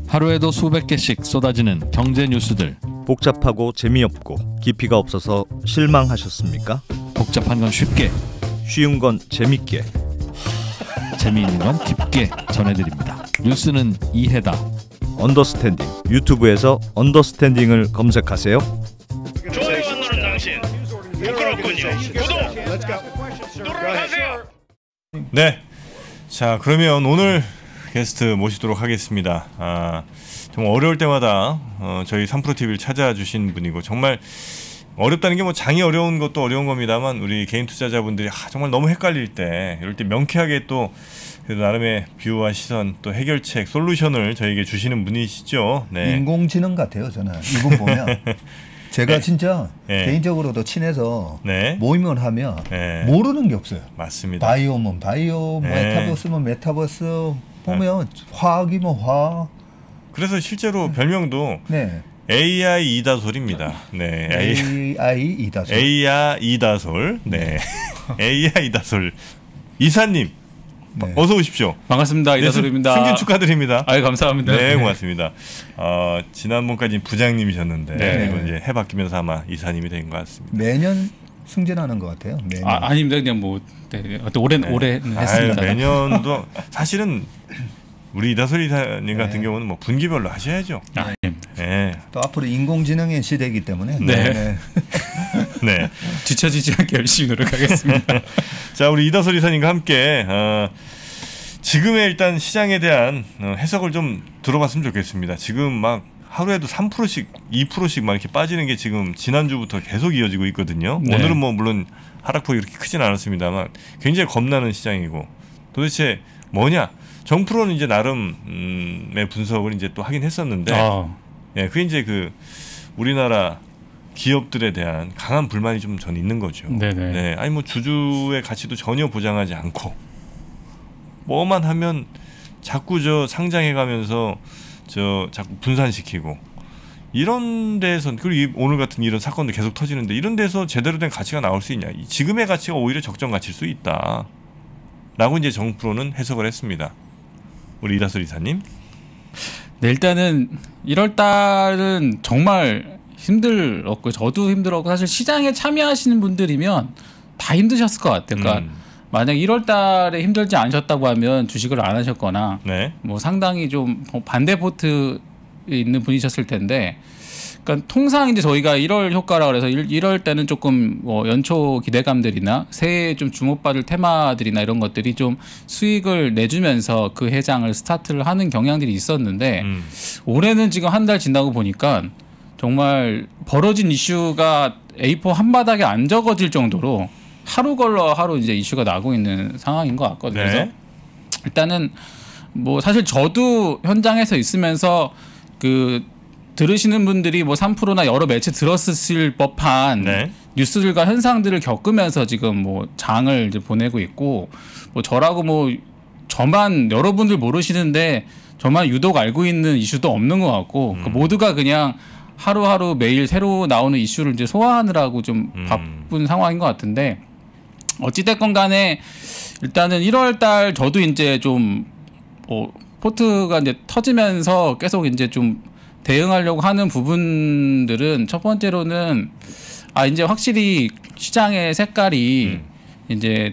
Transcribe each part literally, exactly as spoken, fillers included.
하루에도 수백 개씩 쏟아지는 경제 뉴스들. 복잡하고 재미없고 깊이가 없어서 실망하셨습니까? 복잡한 건 쉽게, 쉬운 건 재밌게, 재미있는 건 깊게 전해드립니다. 뉴스는 이해다. 언더스탠딩. 유튜브에서 언더스탠딩을 검색하세요. 좋아요 안 누른 당신 부끄럽군요. 구독 누르세요. 네, 자 그러면 오늘 게스트 모시도록 하겠습니다. 아, 정말 어려울 때마다 어, 저희 삼프로티비를 찾아주신 분이고, 정말 어렵다는 게 뭐 장이 어려운 것도 어려운 겁니다만, 우리 개인 투자자분들이 아, 정말 너무 헷갈릴 때, 이럴 때 명쾌하게 또 그래도 나름의 뷰와 시선, 또 해결책, 솔루션을 저에게 주시는 분이시죠. 네. 인공지능 같아요, 저는. 이분 보면 제가 네. 진짜 네. 개인적으로도 친해서 네. 모임을 하면 네. 모르는 게 없어요. 맞습니다. 바이오면 바이오, 네. 메타버스면 메타버스, 보면 네. 화학이면 화학. 그래서 실제로 별명도 네. 에이아이 이다솔입니다. 네. 에이아이 이다솔. 에이아이 이다솔. 네. 에이아이 이다솔. 이사님. 네. 어서 오십시오. 반갑습니다. 이다솔입니다. 네, 승진 축하드립니다. 아유, 감사합니다. 네, 고맙습니다. 어, 지난번까지 부장님이셨는데 네. 이번 이제 해 바뀌면서 아마 이사님이 된 것 같습니다. 매년 승진하는 것 같아요. 매년. 아, 아닙니다. 그냥 뭐 네, 올해 네. 올해 했습니다. 아유, 매년도 사실은 우리 이다솔 이사님 같은 네. 경우는 뭐 분기별로 하셔야죠. 아, 네. 네. 또 앞으로 인공지능의 시대이기 때문에. 네. 네. 네. 뒤처지지 않게 열심히 노력하겠습니다. 자, 우리 이다솔 이사님과 함께 어, 지금의 일단 시장에 대한 어, 해석을 좀 들어봤으면 좋겠습니다. 지금 막 하루에도 삼 퍼센트씩, 이 퍼센트씩 막 이렇게 빠지는 게 지금 지난주부터 계속 이어지고 있거든요. 네. 오늘은 뭐 물론 하락폭이 그렇게 크진 않았습니다만 굉장히 겁나는 시장이고, 도대체 뭐냐? 정프로는 이제 나름의 분석을 이제 또 하긴 했었는데, 아. 예, 그게 이제 그 우리나라 기업들에 대한 강한 불만이 좀 전 있는 거죠. 네네. 네, 아니 뭐 주주의 가치도 전혀 보장하지 않고 뭐만 하면 자꾸 저 상장해가면서 저 자꾸 분산시키고, 이런 데서, 그리고 오늘 같은 이런 사건도 계속 터지는데, 이런 데서 제대로 된 가치가 나올 수 있냐? 지금의 가치가 오히려 적정 가치일 수 있다라고 이제 정프로는 해석을 했습니다. 우리 이다솔 이사님. 네, 일단은 일월 달은 정말 힘들었고, 저도 힘들었고, 사실 시장에 참여하시는 분들이면 다 힘드셨을 것 같아요. 그러니까 음. 만약 일월 달에 힘들지 않으셨다고 하면 주식을 안 하셨거나, 네. 뭐 상당히 좀 반대 포트에 있는 분이셨을 텐데, 그러니까 통상 이제 저희가 일월 효과라 그래서 일월 때는 조금 뭐 연초 기대감들이나 새해 좀 주목받을 테마들이나 이런 것들이 좀 수익을 내주면서 그 해장을 스타트를 하는 경향들이 있었는데, 음. 올해는 지금 한 달 지나고 보니까 정말 벌어진 이슈가 에이 사 한 바닥에 안 적어질 정도로 하루 걸러 하루 이제 이슈가 나고 있는 상황인 것 같거든요. 네. 그래서 일단은 뭐 사실 저도 현장에서 있으면서 그 들으시는 분들이 뭐 삼 퍼센트나 여러 매체 들었을 법한 네. 뉴스들과 현상들을 겪으면서 지금 뭐 장을 이제 보내고 있고, 뭐 저라고 뭐 저만 여러분들 모르시는데 저만 유독 알고 있는 이슈도 없는 것 같고, 음. 그 모두가 그냥 하루하루 매일 새로 나오는 이슈를 이제 소화하느라고 좀 음. 바쁜 상황인 것 같은데, 어찌됐건 간에 일단은 일월 달 저도 이제 좀 뭐 포트가 이제 터지면서 계속 이제 좀 대응하려고 하는 부분들은, 첫 번째로는 아 이제 확실히 시장의 색깔이 음. 이제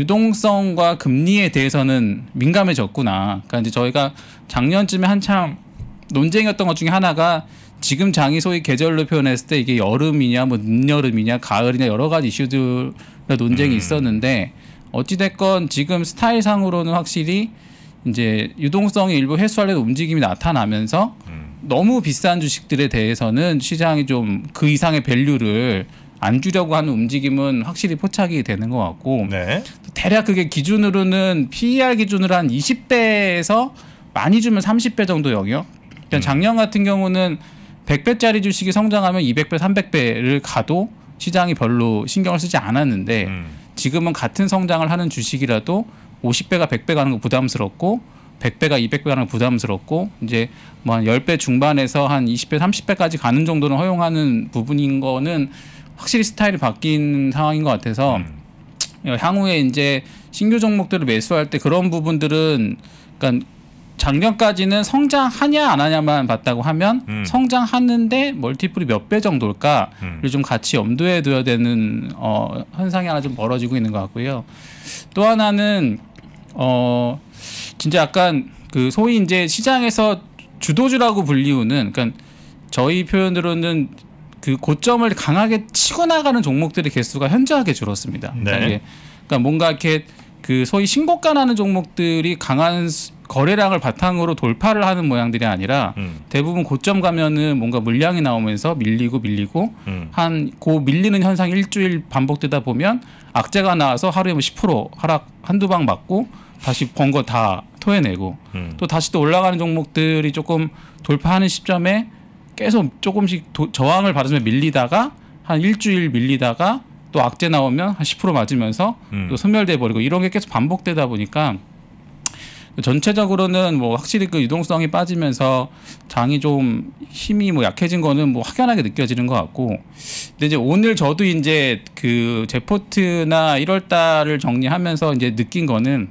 유동성과 금리에 대해서는 민감해졌구나. 그러니까 이제 저희가 작년쯤에 한참 논쟁이었던 것 중에 하나가, 지금 장이 소위 계절로 표현했을 때 이게 여름이냐 뭐 늦여름이냐 가을이냐 여러 가지 이슈들의 논쟁이 음. 있었는데, 어찌됐건 지금 스타일상으로는 확실히 이제 유동성이 일부 해소하려는 움직임이 나타나면서 음. 너무 비싼 주식들에 대해서는 시장이 좀 그 이상의 밸류를 안 주려고 하는 움직임은 확실히 포착이 되는 것 같고, 네. 대략 그게 기준으로는 피이알 기준으로 한 이십 배에서 많이 주면 삼십 배 정도 영역. 음. 작년 같은 경우는 백 배짜리 주식이 성장하면 이백 배, 삼백 배를 가도 시장이 별로 신경을 쓰지 않았는데, 음. 지금은 같은 성장을 하는 주식이라도 오십 배가 백 배 가는 거 부담스럽고, 백 배가 이백 배 가는 거 부담스럽고, 이제 뭐 한 십 배 중반에서 한 이십 배, 삼십 배까지 가는 정도는 허용하는 부분인 거는 확실히 스타일이 바뀐 상황인 것 같아서, 음. 향후에 이제 신규 종목들을 매수할 때 그런 부분들은, 그러니까 작년까지는 성장하냐 안 하냐만 봤다고 하면 음. 성장하는데 멀티플이 몇 배 정도일까를 음. 좀 같이 염두에 둬야 되는 어, 현상이 하나 좀 벌어지고 있는 것 같고요. 또 하나는 어 진짜 약간 그 소위 이제 시장에서 주도주라고 불리우는, 그러니까 저희 표현으로는 그 고점을 강하게 치고 나가는 종목들의 개수가 현저하게 줄었습니다. 네. 그러니까, 그러니까 뭔가 이렇게 그 소위 신고가 나는 종목들이 강한 거래량을 바탕으로 돌파를 하는 모양들이 아니라 음. 대부분 고점 가면은 뭔가 물량이 나오면서 밀리고 밀리고 음. 한 그 밀리는 현상이 일주일 반복되다 보면 악재가 나와서 하루에 뭐 십 퍼센트 하락 한두 방 맞고 다시 번 거 다 토해내고 음. 또 다시 또 올라가는 종목들이 조금 돌파하는 시점에 계속 조금씩 도, 저항을 받으면 밀리다가 한 일주일 밀리다가 또 악재 나오면 한 십 퍼센트 맞으면서 음. 또 소멸돼 버리고 이런 게 계속 반복되다 보니까 전체적으로는 뭐 확실히 그 유동성이 빠지면서 장이 좀 힘이 뭐 약해진 거는 뭐 확연하게 느껴지는 것 같고, 근데 이제 오늘 저도 이제 그 제포트나 일월 달을 정리하면서 이제 느낀 거는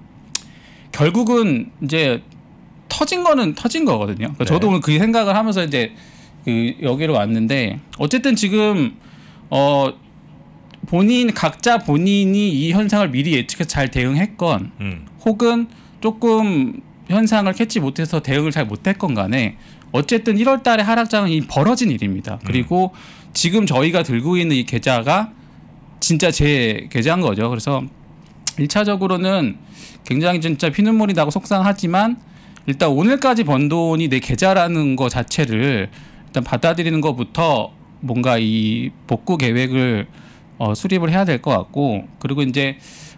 결국은 이제 터진 거는 터진 거거든요. 그러니까 네. 저도 오늘 그 생각을 하면서 이제 그 여기로 왔는데 어쨌든 지금 어 본인 각자 본인이 이 현상을 미리 예측해서 잘 대응했건 음. 혹은 조금 현상을 캐치 못해서 대응을 잘 못했건 간에 어쨌든 일월 달에 하락장은 이 벌어진 일입니다. 그리고 지금 저희가 들고 있는 이 계좌가 진짜 제 계좌인 거죠. 그래서 일 차적으로는 굉장히 진짜 피눈물이 나고 속상하지만 일단 오늘까지 번 돈이 내 계좌라는 거 자체를 일단 받아들이는 것부터 뭔가 이 복구 계획을 어, 수립을 해야 될 것 같고, 그리고 이제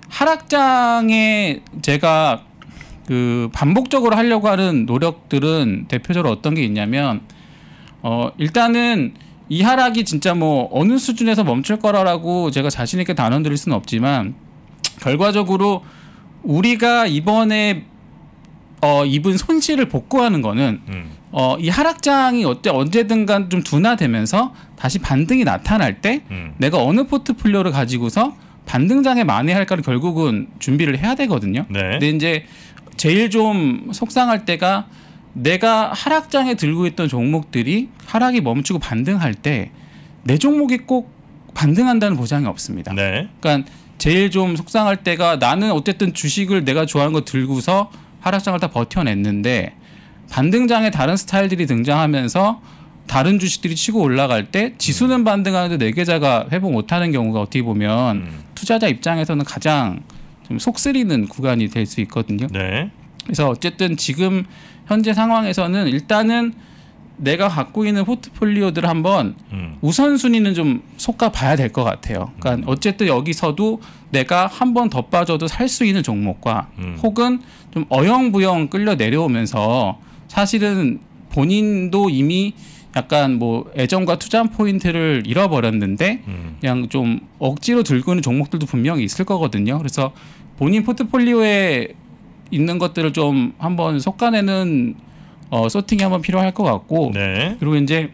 하락장에 제가 그 반복적으로 하려고 하는 노력들은 대표적으로 어떤 게 있냐면 어 일단은 이 하락이 진짜 뭐 어느 수준에서 멈출 거라고 제가 자신 있게 단언 드릴 수는 없지만 결과적으로 우리가 이번에 어 입은 손실을 복구하는 거는 음. 어 이 하락장이 어때 언제든간 좀 둔화되면서 다시 반등이 나타날 때 음. 내가 어느 포트폴리오를 가지고서 반등장에 만회할까를 결국은 준비를 해야 되거든요. 네. 근데 이제 제일 좀 속상할 때가 내가 하락장에 들고 있던 종목들이 하락이 멈추고 반등할 때 내 종목이 꼭 반등한다는 보장이 없습니다. 네. 그러니까 제일 좀 속상할 때가 나는 어쨌든 주식을 내가 좋아하는 거 들고서 하락장을 다 버텨냈는데 반등장에 다른 스타일들이 등장하면서 다른 주식들이 치고 올라갈 때 지수는 반등하는데 내 계좌가 회복 못하는 경우가 어떻게 보면 음. 투자자 입장에서는 가장 좀 속쓰리는 구간이 될 수 있거든요. 네. 그래서 어쨌든 지금 현재 상황에서는 일단은 내가 갖고 있는 포트폴리오들을 한번 음. 우선순위는 좀 솎아 봐야 될 것 같아요. 그러니까 어쨌든 여기서도 내가 한 번 더 빠져도 살 수 있는 종목과 음. 혹은 좀 어영부영 끌려 내려오면서 사실은 본인도 이미 약간 뭐 애정과 투자 포인트를 잃어버렸는데 음. 그냥 좀 억지로 들고 있는 종목들도 분명히 있을 거거든요. 그래서 본인 포트폴리오에 있는 것들을 좀 한번 솎아내는 어, 소팅이 한번 필요할 것 같고, 네. 그리고 이제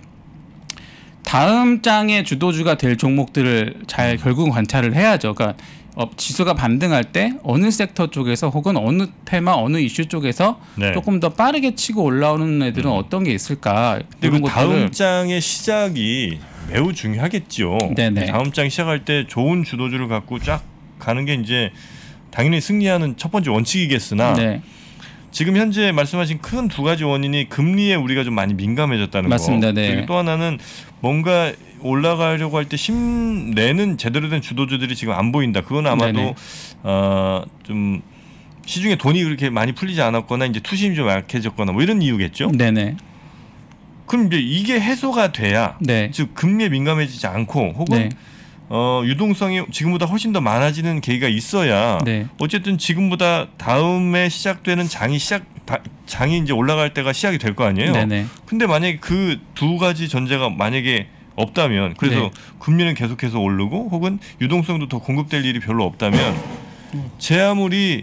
다음 장의 주도주가 될 종목들을 잘 결국은 관찰을 해야죠. 그러니까 어, 지수가 반등할 때 어느 섹터 쪽에서 혹은 어느 테마, 어느 이슈 쪽에서 네. 조금 더 빠르게 치고 올라오는 애들은 음. 어떤 게 있을까? 그리고 이런 다음 것들을 장의 시작이 매우 중요하겠죠. 네네. 다음 장 시작할 때 좋은 주도주를 갖고 쫙 가는 게 이제 당연히 승리하는 첫 번째 원칙이겠으나 네. 지금 현재 말씀하신 큰 두 가지 원인이 금리에 우리가 좀 많이 민감해졌다는 맞습니다. 거. 네. 그리고 또 하나는 뭔가 올라가려고 할 때 힘내는 제대로 된 주도주들이 지금 안 보인다. 그건 아마도 어, 좀 시중에 돈이 그렇게 많이 풀리지 않았거나 이제 투심이 좀 약해졌거나 뭐 이런 이유겠죠. 네네. 그럼 이제 이게 해소가 돼야 네. 즉 금리에 민감해지지 않고 혹은 네. 어, 유동성이 지금보다 훨씬 더 많아지는 계기가 있어야 네. 어쨌든 지금보다 다음에 시작되는 장이 시작 다, 장이 이제 올라갈 때가 시작이 될 거 아니에요. 네네. 근데 만약에 그 두 가지 전제가 만약에 없다면 그래서 네. 금리는 계속해서 오르고 혹은 유동성도 더 공급될 일이 별로 없다면 제 아무리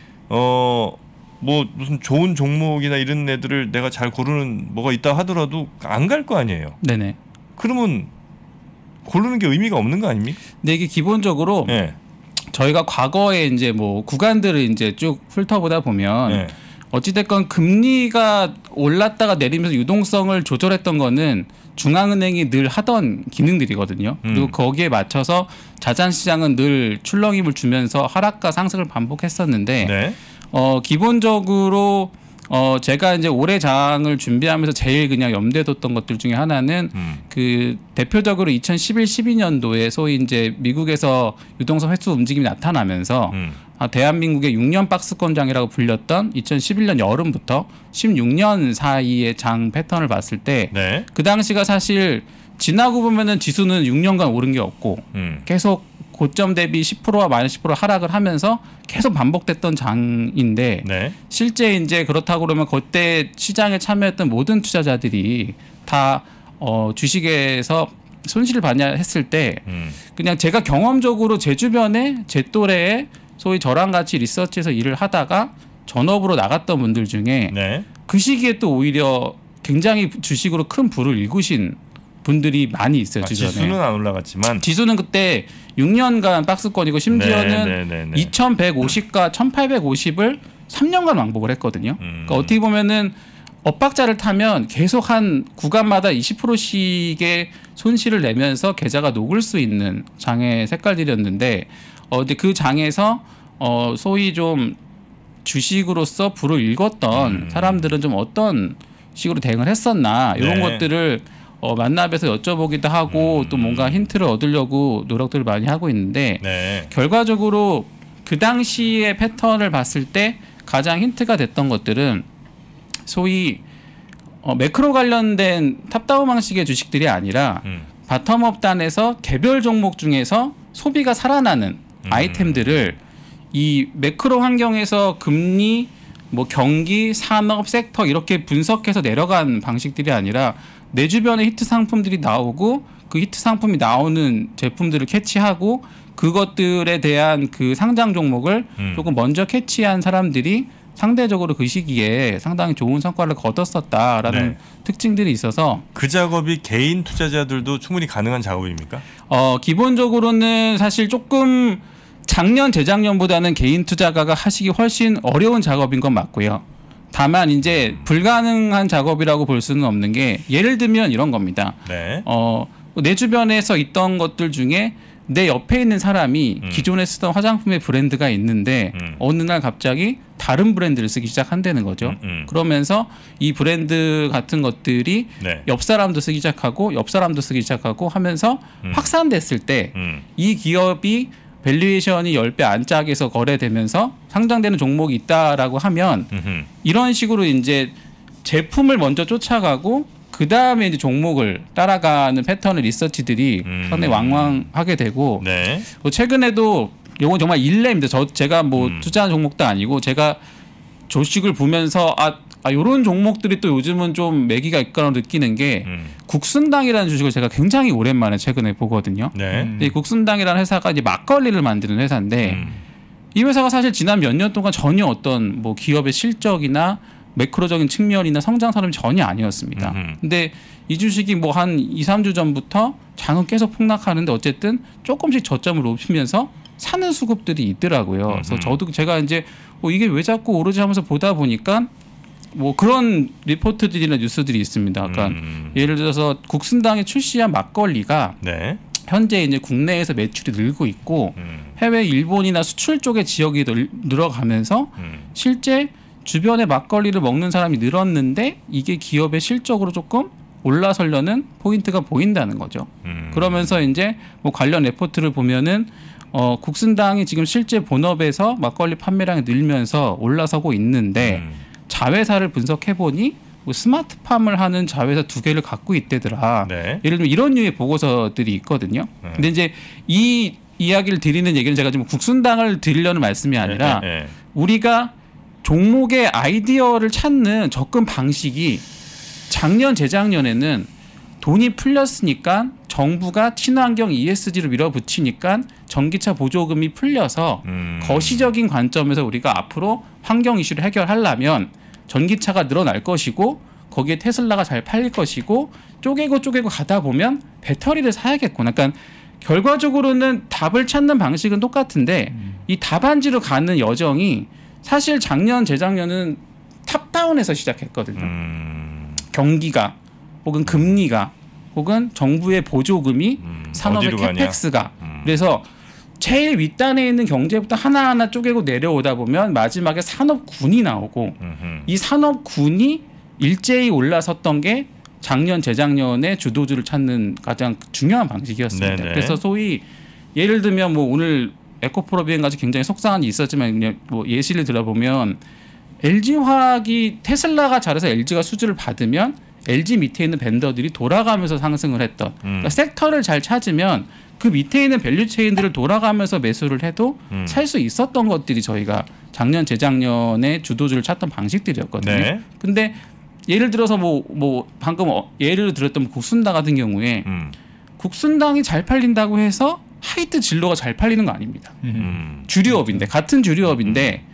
어 뭐 무슨 좋은 종목이나 이런 애들을 내가 잘 고르는 뭐가 있다 하더라도 안 갈 거 아니에요. 네네. 그러면 고르는 게 의미가 없는 거 아닙니까? 근데 이게 기본적으로 네. 저희가 과거에 이제 뭐 구간들을 이제 쭉 훑어보다 보면 네. 어찌됐건 금리가 올랐다가 내리면서 유동성을 조절했던 거는 중앙은행이 늘 하던 기능들이거든요. 음. 그리고 거기에 맞춰서 자산시장은 늘 출렁임을 주면서 하락과 상승을 반복했었는데 네. 어, 기본적으로 어, 제가 이제 올해 장을 준비하면서 제일 그냥 염두에 뒀던 것들 중에 하나는 음. 그 대표적으로 이천십일, 십이 년도에 소위 이제 미국에서 유동성 횟수 움직임이 나타나면서 음. 아, 대한민국의 육 년 박스권장이라고 불렸던 이천십일 년 여름부터 십육 년 사이의 장 패턴을 봤을 때 그 네. 당시가 사실 지나고 보면은 지수는 육 년간 오른 게 없고 음. 계속 고점 대비 십 퍼센트와 마이너스 십 퍼센트 하락을 하면서 계속 반복됐던 장인데 네. 실제 이제 그렇다고 그러면 그때 시장에 참여했던 모든 투자자들이 다 어, 주식에서 손실을 봤냐 했을 때 음. 그냥 제가 경험적으로 제 주변에 제 또래에 소위 저랑 같이 리서치에서 일을 하다가 전업으로 나갔던 분들 중에 네. 그 시기에 또 오히려 굉장히 주식으로 큰 부를 일구신 분들이 많이 있어요. 아, 주변에. 지수는 안 올라갔지만 지수는 그때 육 년간 박스권이고 심지어는 네, 네, 네, 네. 이천백오십과 천팔백오십을 삼 년간 왕복을 했거든요. 음. 그러니까 어떻게 보면은 엇박자를 타면 계속 한 구간마다 이십 퍼센트씩의 손실을 내면서 계좌가 녹을 수 있는 장의 색깔들이었는데 어 근데 그 장에서 어 소위 좀 주식으로서 불을 일궜던 음. 사람들은 좀 어떤 식으로 대응을 했었나 이런 네. 것들을 어 만나뵈서 여쭤보기도 하고 음. 또 뭔가 힌트를 얻으려고 노력들을 많이 하고 있는데 네. 결과적으로 그 당시의 패턴을 봤을 때 가장 힌트가 됐던 것들은 소위 어, 매크로 관련된 탑다운 방식의 주식들이 아니라 음. 바텀업 단에서 개별 종목 중에서 소비가 살아나는 음. 아이템들을 이 매크로 환경에서 금리, 뭐 경기, 산업, 섹터 이렇게 분석해서 내려간 방식들이 아니라 내 주변에 히트 상품들이 나오고 그 히트 상품이 나오는 제품들을 캐치하고 그것들에 대한 그 상장 종목을 음. 조금 먼저 캐치한 사람들이 상대적으로 그 시기에 상당히 좋은 성과를 거뒀었다라는 네. 특징들이 있어서 그 작업이 개인 투자자들도 충분히 가능한 작업입니까? 어 기본적으로는 사실 조금 작년 재작년보다는 개인 투자가가 하시기 훨씬 어려운 작업인 건 맞고요. 다만 이제 불가능한 작업이라고 볼 수는 없는 게 예를 들면 이런 겁니다. 네. 어, 내 주변에서 있던 것들 중에 내 옆에 있는 사람이 음. 기존에 쓰던 화장품의 브랜드가 있는데 음. 어느 날 갑자기 다른 브랜드를 쓰기 시작한다는 거죠. 음, 음. 그러면서 이 브랜드 같은 것들이 네. 옆 사람도 쓰기 시작하고 옆 사람도 쓰기 시작하고 하면서 음. 확산됐을 때 음. 이 기업이 밸류에이션이 십 배 안짝에서 거래되면서 상장되는 종목이 있다라고 하면 음흠. 이런 식으로 이제 제품을 먼저 쫓아가고 그 다음에 이제 종목을 따라가는 패턴의 리서치들이 음. 상당히 왕왕하게 되고 네. 뭐 최근에도 요건 정말 일례입니다. 저 제가 뭐 음. 투자한 종목도 아니고 제가 조식을 보면서 아, 아 요런 종목들이 또 요즘은 좀 매기가 있거나 느끼는 게 음. 국순당이라는 주식을 제가 굉장히 오랜만에 최근에 보거든요. 네. 음. 이 국순당이라는 회사가 이제 막걸리를 만드는 회사인데 음. 이 회사가 사실 지난 몇 년 동안 전혀 어떤 뭐 기업의 실적이나 매크로적인 측면이나 성장 사람이 전혀 아니었습니다. 음흠. 근데 이 주식이 뭐 한 이, 삼 주 전부터 장은 계속 폭락하는데 어쨌든 조금씩 저점을 높이면서 사는 수급들이 있더라고요. 그래서 음흠. 저도 제가 이제 뭐 이게 왜 자꾸 오르지 하면서 보다 보니까 뭐 그런 리포트들이나 뉴스들이 있습니다. 그러니까 음. 예를 들어서 국순당이 출시한 막걸리가 네. 현재 이제 국내에서 매출이 늘고 있고 음. 해외 일본이나 수출 쪽의 지역이 늘, 늘어가면서 음. 실제 주변에 막걸리를 먹는 사람이 늘었는데 이게 기업의 실적으로 조금 올라서려는 포인트가 보인다는 거죠. 음. 그러면서 이제 뭐 관련 레포트를 보면은 어, 국순당이 지금 실제 본업에서 막걸리 판매량이 늘면서 올라서고 있는데 음. 자회사를 분석해 보니 뭐 스마트팜을 하는 자회사 두 개를 갖고 있대더라. 네. 예를 들면 이런 류의 보고서들이 있거든요. 네. 근데 이제 이 이야기를 드리는 얘기는 제가 지금 국순당을 드리려는 말씀이 아니라 네, 네, 우리가 종목의 아이디어를 찾는 접근 방식이 작년 재작년에는 돈이 풀렸으니까 정부가 친환경 이에스지를 밀어붙이니까 전기차 보조금이 풀려서 음. 거시적인 관점에서 우리가 앞으로 환경 이슈를 해결하려면 전기차가 늘어날 것이고 거기에 테슬라가 잘 팔릴 것이고 쪼개고 쪼개고 가다 보면 배터리를 사야겠구나. 그러니까 결과적으로는 답을 찾는 방식은 똑같은데 이 답안지로 가는 여정이 사실 작년 재작년은 탑다운에서 시작했거든요. 음. 경기가 혹은 금리가 혹은 정부의 보조금이 음. 산업의 어디로 가냐? 캐펙스가 음. 그래서 제일 윗단에 있는 경제부터 하나하나 쪼개고 내려오다 보면 마지막에 산업군이 나오고 음흠. 이 산업군이 일제히 올라섰던 게 작년 재작년에 주도주를 찾는 가장 중요한 방식이었습니다. 네네. 그래서 소위 예를 들면 뭐 오늘 에코프로 비행까지 굉장히 속상한 일이 있었지만 그냥 뭐 예시를 들어보면 엘지화학이 테슬라가 잘해서 엘지가 수주를 받으면 엘지 밑에 있는 벤더들이 돌아가면서 상승을 했던 음. 그러니까 섹터를 잘 찾으면 그 밑에 있는 밸류체인들을 돌아가면서 매수를 해도 음. 살 수 있었던 것들이 저희가 작년 재작년에 주도주를 찾던 방식들이었거든요. 네. 근데 예를 들어서 뭐, 뭐 방금 어, 예를 들었던 국순당 같은 경우에 음. 국순당이 잘 팔린다고 해서 하이트 진로가 잘 팔리는 거 아닙니다. 음. 주류업인데 같은 주류업인데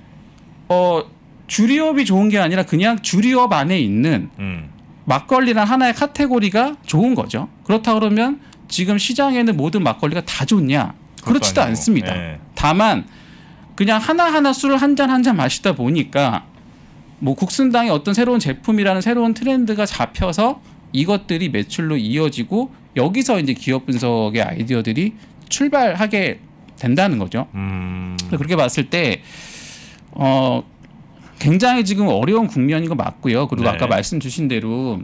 어 주류업이 좋은 게 아니라 그냥 주류업 안에 있는 음. 막걸리란 하나의 카테고리가 좋은 거죠. 그렇다 그러면 지금 시장에는 모든 막걸리가 다 좋냐? 그렇지도 아니고. 않습니다. 네. 다만 그냥 하나하나 술을 한 잔 한 잔 마시다 보니까 뭐 국순당의 어떤 새로운 제품이라는 새로운 트렌드가 잡혀서 이것들이 매출로 이어지고 여기서 이제 기업 분석의 아이디어들이 출발하게 된다는 거죠. 음. 그렇게 봤을 때 어, 굉장히 지금 어려운 국면인 거 맞고요. 그리고 네. 아까 말씀 주신 대로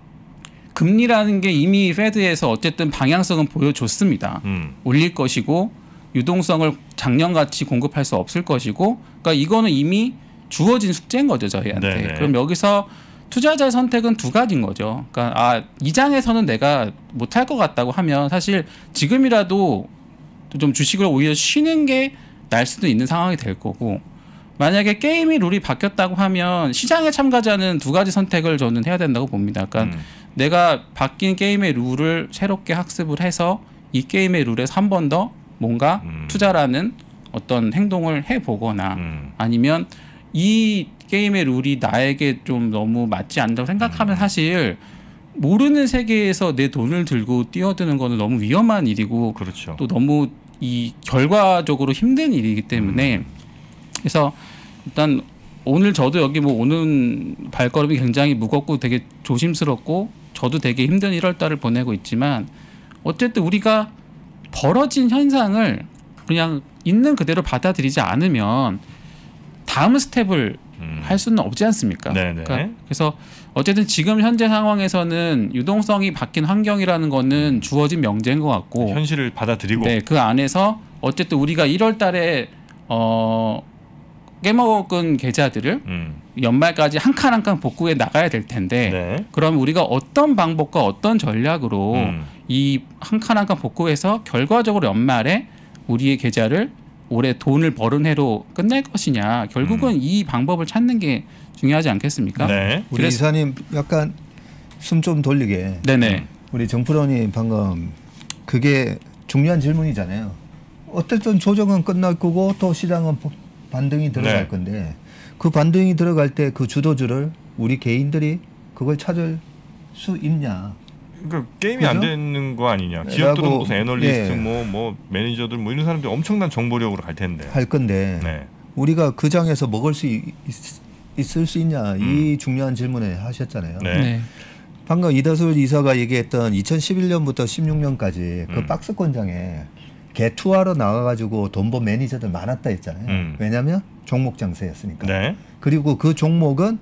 금리라는 게 이미 페드에서 어쨌든 방향성은 보여줬습니다. 음. 올릴 것이고 유동성을 작년같이 공급할 수 없을 것이고 그러니까 이거는 이미 주어진 숙제인 거죠 저희한테. 네네. 그럼 여기서 투자자의 선택은 두 가지인 거죠. 그러니까 아, 이 장에서는 내가 못할 것 같다고 하면 사실 지금이라도 좀 주식을 오히려 쉬는 게 날 수도 있는 상황이 될 거고 만약에 게임이 룰이 바뀌었다고 하면 시장에 참가자는 두 가지 선택을 저는 해야 된다고 봅니다. 그러니까 음. 내가 바뀐 게임의 룰을 새롭게 학습을 해서 이 게임의 룰에서 한 번 더 뭔가 음. 투자라는 어떤 행동을 해보거나 음. 아니면 이 게임의 룰이 나에게 좀 너무 맞지 않는다고 생각하면 음. 사실 모르는 세계에서 내 돈을 들고 뛰어드는 거는 너무 위험한 일이고 그렇죠. 또 너무 이 결과적으로 힘든 일이기 때문에 음. 그래서 일단 오늘 저도 여기 뭐 오는 발걸음이 굉장히 무겁고 되게 조심스럽고 저도 되게 힘든 일월 달을 보내고 있지만 어쨌든 우리가 벌어진 현상을 그냥 있는 그대로 받아들이지 않으면 다음 스텝을 음. 할 수는 없지 않습니까? 네네. 그러니까 그래서 어쨌든 지금 현재 상황에서는 유동성이 바뀐 환경이라는 거는 주어진 명제인 것 같고 현실을 받아들이고 네, 그 안에서 어쨌든 우리가 일월 달에 어 깨먹은 계좌들을 음. 연말까지 한 칸 한 칸 복구해 나가야 될 텐데 네. 그럼 우리가 어떤 방법과 어떤 전략으로 음. 이 한 칸 한 칸 복구해서 결과적으로 연말에 우리의 계좌를 올해 돈을 버는 해로 끝낼 것이냐 결국은 음. 이 방법을 찾는 게 중요하지 않겠습니까? 네. 우리 그래서- 이사님 약간 숨 좀 돌리게 네네. 우리 정프로님 방금 그게 중요한 질문이잖아요. 어쨌든 조정은 끝날 거고 또 시장은 반등이 들어갈 네. 건데 그 반등이 들어갈 때 그 주도주를 우리 개인들이 그걸 찾을 수 있냐? 그러니까 게임이 그죠? 안 되는 거 아니냐. 라고- 기업들은 무슨 애널리스트 예. 뭐, 뭐 매니저들 뭐 이런 사람들 엄청난 정보력으로 갈 텐데. 할 건데 네. 우리가 그 장에서 먹을 수 있, 있을 수 있냐 이 음. 중요한 질문을 하셨잖아요. 네. 방금 이다솔 이사가 얘기했던 이천십일 년부터 십육 년까지 그 음. 박스권장에 개투하러 나가가지고 돈 번 매니저들 많았다 했잖아요. 음. 왜냐하면 종목 장세였으니까. 네. 그리고 그 종목은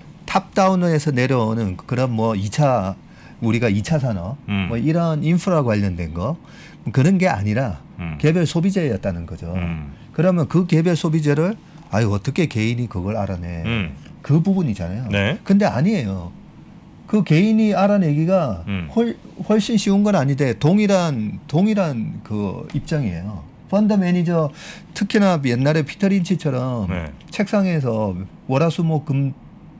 탑다운에서 내려오는 그런 뭐 이 차 우리가 이 차 산업 음. 뭐 이런 인프라 관련된 거 그런 게 아니라 음. 개별 소비재였다는 거죠. 음. 그러면 그 개별 소비재를 아유 어떻게 개인이 그걸 알아내? 음. 그 부분이잖아요. 네. 근데 아니에요. 그 개인이 알아내기가 음. 훨, 훨씬 쉬운 건 아닌데 동일한 동일한 그 입장이에요. 펀드 매니저 특히나 옛날에 피터 린치처럼 네. 책상에서 월화수목금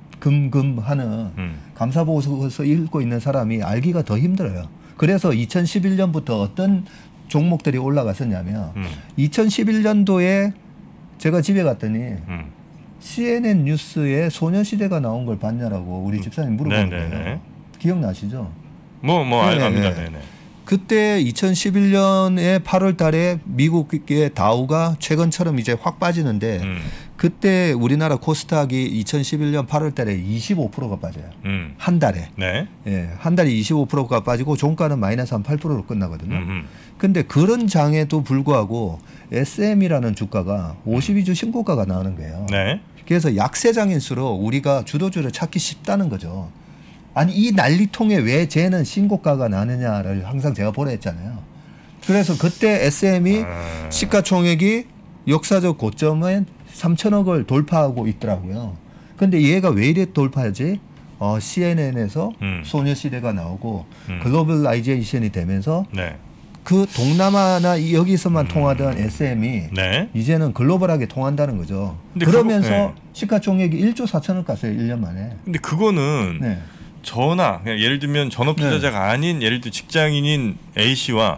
금금 하는 음. 감사보고서 읽고 있는 사람이 알기가 더 힘들어요. 그래서 이천십일 년부터 어떤 종목들이 올라갔었냐면 음. 이천십일 년도에 제가 집에 갔더니 음. 씨엔엔 뉴스에 소녀시대가 나온 걸 봤냐라고 우리 집사님 물어보는 네네네. 거예요. 기억나시죠? 뭐뭐 네, 압니다. 네. 네, 네. 그때 이천십일 년의 팔월 달에 미국의 다우가 최근처럼 이제 확 빠지는데 음. 그때 우리나라 코스닥이 이천십일 년 팔월 달에 이십오 퍼센트가 빠져요. 음. 한 달에. 네. 예, 한 달에 이십오 퍼센트가 빠지고 종가는 마이너스 한 팔 퍼센트로 끝나거든요. 음흠. 근데 그런 장에도 불구하고 에스엠이라는 주가가 오십이 주 신고가가 나오는 거예요. 네. 그래서 약세장일수록 우리가 주도주를 찾기 쉽다는 거죠. 아니 이 난리통에 왜 쟤는 신고가가 나느냐를 항상 제가 보라 했잖아요. 그래서 그때 에스엠이 아... 시가총액이 역사적 고점은 삼천억을 돌파하고 있더라고요. 근데 얘가 왜 이래 돌파하지? 어, 씨엔엔에서 음. 소녀시대가 나오고 음. 글로벌라이제이션이 되면서 네. 그 동남아나 여기서만 음. 통하던 에스엠이 네. 이제는 글로벌하게 통한다는 거죠. 근데 그러면서 그거, 네. 시가총액이 일조 사천억 갔어요. 일 년 만에. 근데 그거는 네. 저나 그냥 예를 들면 전업 투자자가 아닌 예를 들어 직장인인 A 씨와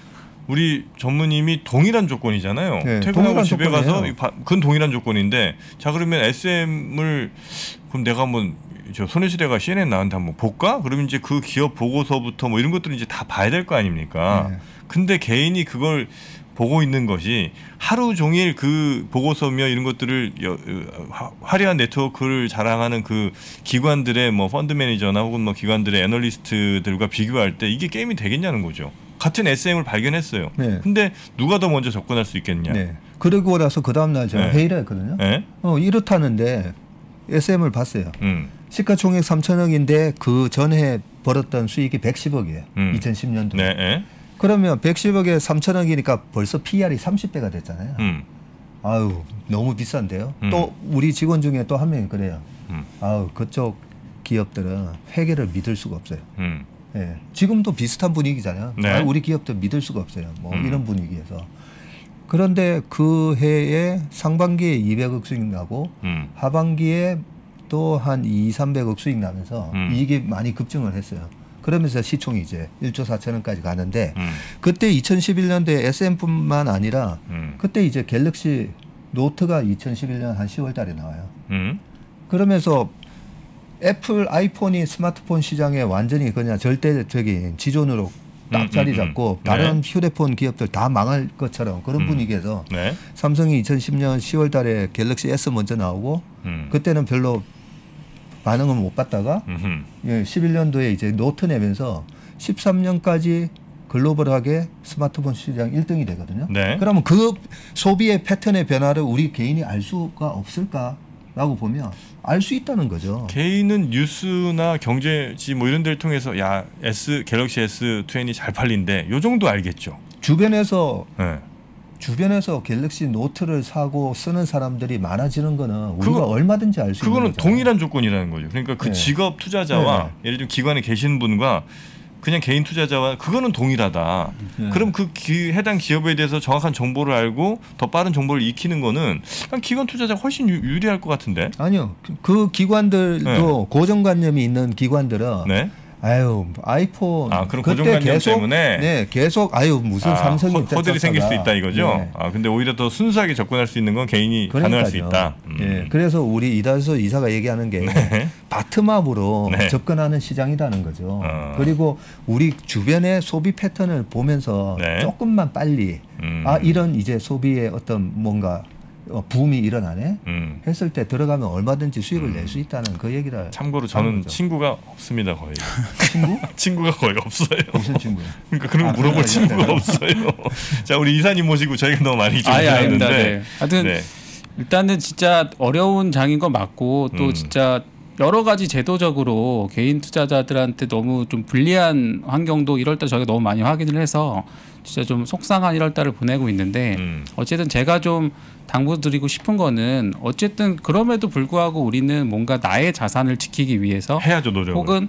우리 전무님이 동일한 조건이잖아요. 네, 퇴근하고 동일한 집에 조건이에요. 가서 바- 그건 동일한 조건인데 자 그러면 에스엠을 그럼 내가 한번 저 소녀시대가 씨엔엔 나한테 한번 볼까? 그러면 이제 그 기업 보고서부터 뭐 이런 것들을 이제 다 봐야 될 거 아닙니까? 네. 근데 개인이 그걸 보고 있는 것이 하루 종일 그 보고서며 이런 것들을 여, 화, 화려한 네트워크를 자랑하는 그 기관들의 뭐 펀드 매니저나 혹은 뭐 기관들의 애널리스트들과 비교할 때 이게 게임이 되겠냐는 거죠. 같은 에스엠을 발견했어요. 네. 근데 누가 더 먼저 접근할 수 있겠냐? 네. 그러고 나서 그 다음 날 제가 네. 회의를 했거든요. 네? 어, 이렇다는데 에스엠을 봤어요. 음. 시가총액 삼천억인데 그 전에 벌었던 수익이 백십억이에요. 음. 이천십 년도. 네. 네. 그러면 백십억에 삼천억이니까 벌써 피이알이 삼십 배가 됐잖아요. 음. 아유 너무 비싼데요. 음. 또 우리 직원 중에 또 한 명이 그래요. 음. 아유 그쪽 기업들은 회계를 믿을 수가 없어요. 음. 예. 지금도 비슷한 분위기잖아요. 네. 아유, 우리 기업도 믿을 수가 없어요. 뭐 음. 이런 분위기에서. 그런데 그 해에 상반기에 이백억 수익 나고 음. 하반기에 또 한 이삼백억 수익 나면서 음. 이익이 많이 급증을 했어요. 그러면서 시총이 이제 일조 사천억까지 가는데 음. 그때 이천십일 년도에 에스엠뿐만 아니라 음. 그때 이제 갤럭시 노트가 이천십일 년 한 시월 달에 나와요. 음. 그러면서 애플 아이폰이 스마트폰 시장에 완전히 그냥 절대적인 지존으로 딱 음, 자리 음, 잡고 음. 다른 네. 휴대폰 기업들 다 망할 것처럼 그런 음. 분위기에서 네. 삼성이 이천십 년 시월 달에 갤럭시 S 먼저 나오고 음. 그때는 별로 반응을 못 받다가 음흠. 예, 십일 년도에 이제 노트 내면서 십삼 년까지 글로벌하게 스마트폰 시장 일 등이 되거든요. 네. 그러면 그 소비의 패턴의 변화를 우리 개인이 알 수가 없을까라고 보면 알 수 있다는 거죠. 개인은 뉴스나 경제지 뭐 이런 데를 통해서 야 S 갤럭시 에스 이십 잘 팔린대. 요 정도 알겠죠. 주변에서 네. 주변에서 갤럭시 노트를 사고 쓰는 사람들이 많아지는 거는 우리가 그거- 얼마든지 알 수 있는 그거는 거잖아요. 동일한 조건이라는 거죠. 그러니까 그 네. 직업 투자자와 예를 들면 기관에 계신 분과 그냥 개인 투자자와 그거는 동일하다. 네. 그럼 그 기, 해당 기업에 대해서 정확한 정보를 알고 더 빠른 정보를 익히는 거는 그냥 기관 투자자가 훨씬 유, 유리할 것 같은데. 아니요. 그, 그 기관들도 네. 고정관념이 있는 기관들은 네. 아유 아이폰 아, 그런 그때 고정관념 계속, 때문에? 네 계속 아유 무슨 아, 삼성이 허, 허들이 떴다가. 생길 수 있다 이거죠. 네. 아 근데 오히려 더 순수하게 접근할 수 있는 건 개인이 가능할 수 있다. 음. 예, 그래서 우리 이다수 이사가 얘기하는 게 네. 바트맙으로 네. 접근하는 시장이라는 거죠. 어. 그리고 우리 주변의 소비 패턴을 보면서 네. 조금만 빨리 음. 아 이런 이제 소비의 어떤 뭔가 어, 붐이 일어나네 음. 했을 때 들어가면 얼마든지 수익을 낼 수 있다는 그 얘기를 참고로 하는 저는 거죠. 친구가 없습니다 거의. 친구? 친구가 거의 없어요. 무슨 친구야? 그러니까 그런 거 아, 물어볼 그런 거 친구가 있잖아요. 없어요. 자 우리 이사님 모시고 저희가 너무 많이 좀 아예 아닙니다. 드렸는데. 네. 하여튼 네. 일단은 진짜 어려운 장인 건 맞고 또 음. 진짜 여러 가지 제도적으로 개인 투자자들한테 너무 좀 불리한 환경도 이럴 때 저희가 너무 많이 확인을 해서 진짜 좀 속상한 일월 달을 보내고 있는데 음. 어쨌든 제가 좀 당부드리고 싶은 거는 어쨌든 그럼에도 불구하고 우리는 뭔가 나의 자산을 지키기 위해서 해야죠 노력을. 혹은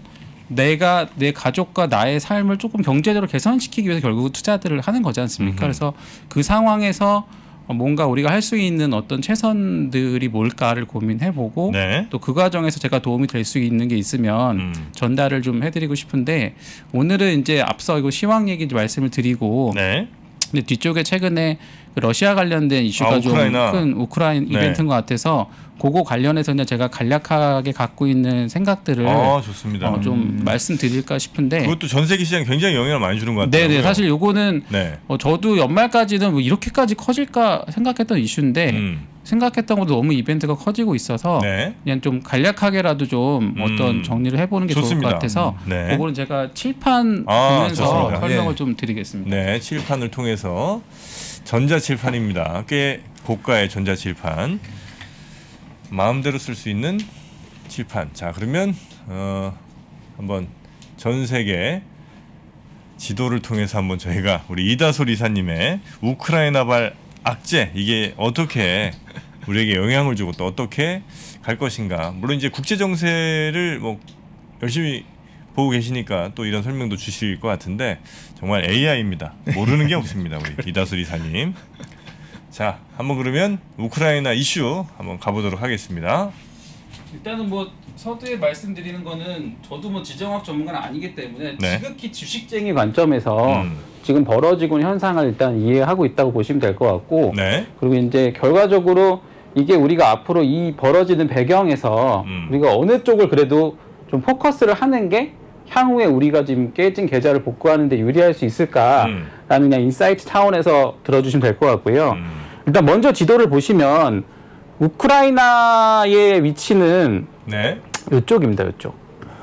내가 내 가족과 나의 삶을 조금 경제적으로 개선시키기 위해서 결국 투자들을 하는 거지 않습니까? 음흠. 그래서 그 상황에서 뭔가 우리가 할 수 있는 어떤 최선들이 뭘까를 고민해보고 네. 또 그 과정에서 제가 도움이 될 수 있는 게 있으면 음. 전달을 좀 해드리고 싶은데 오늘은 이제 앞서 이거 시황 얘기 좀 말씀을 드리고 네. 근데 뒤쪽에 최근에 그 러시아 관련된 이슈가 아, 좀 우크라이나. 큰 우크라이나 네. 이벤트인 것 같아서 그거 관련해서 그냥 제가 간략하게 갖고 있는 생각들을 아 좋습니다. 어, 좀 말씀드릴까 싶은데 그것도 전 세계 시장에 굉장히 영향을 많이 주는 것 같아요. 네네 사실 요거는 네. 어, 저도 연말까지는 뭐 이렇게까지 커질까 생각했던 이슈인데 음. 생각했던 것도 너무 이벤트가 커지고 있어서 네. 그냥 좀 간략하게라도 좀 음. 어떤 정리를 해보는 게 좋습니다. 좋을 것 같아서 네. 그거는 제가 칠판 아, 보면서 좋습니다. 설명을 예. 좀 드리겠습니다. 네, 칠판을 통해서 전자칠판입니다. 꽤 고가의 전자칠판. 마음대로 쓸 수 있는 칠판. 자, 그러면 어, 한번 전 세계 지도를 통해서 한번 저희가 우리 이다솔 이사님의 우크라이나발 악재 이게 어떻게 우리에게 영향을 주고 또 어떻게 갈 것인가. 물론 이제 국제 정세를 뭐 열심히 보고 계시니까 또 이런 설명도 주실 것 같은데 정말 에이아이입니다. 모르는 게 없습니다. 우리 이다솔 이사님. 자, 한번 그러면 우크라이나 이슈 한번 가보도록 하겠습니다. 일단은 뭐 서두에 말씀드리는 거는 저도 뭐 지정학 전문가는 아니기 때문에 네. 지극히 주식쟁이 관점에서 음. 지금 벌어지고 있는 현상을 일단 이해하고 있다고 보시면 될 것 같고 네. 그리고 이제 결과적으로 이게 우리가 앞으로 이 벌어지는 배경에서 음. 우리가 어느 쪽을 그래도 좀 포커스를 하는 게 향후에 우리가 지금 깨진 계좌를 복구하는 데 유리할 수 있을까라는 음. 그냥 인사이트 차원에서 들어주시면 될 것 같고요. 음. 일단 먼저 지도를 보시면 우크라이나의 위치는 네. 이쪽입니다. 이쪽.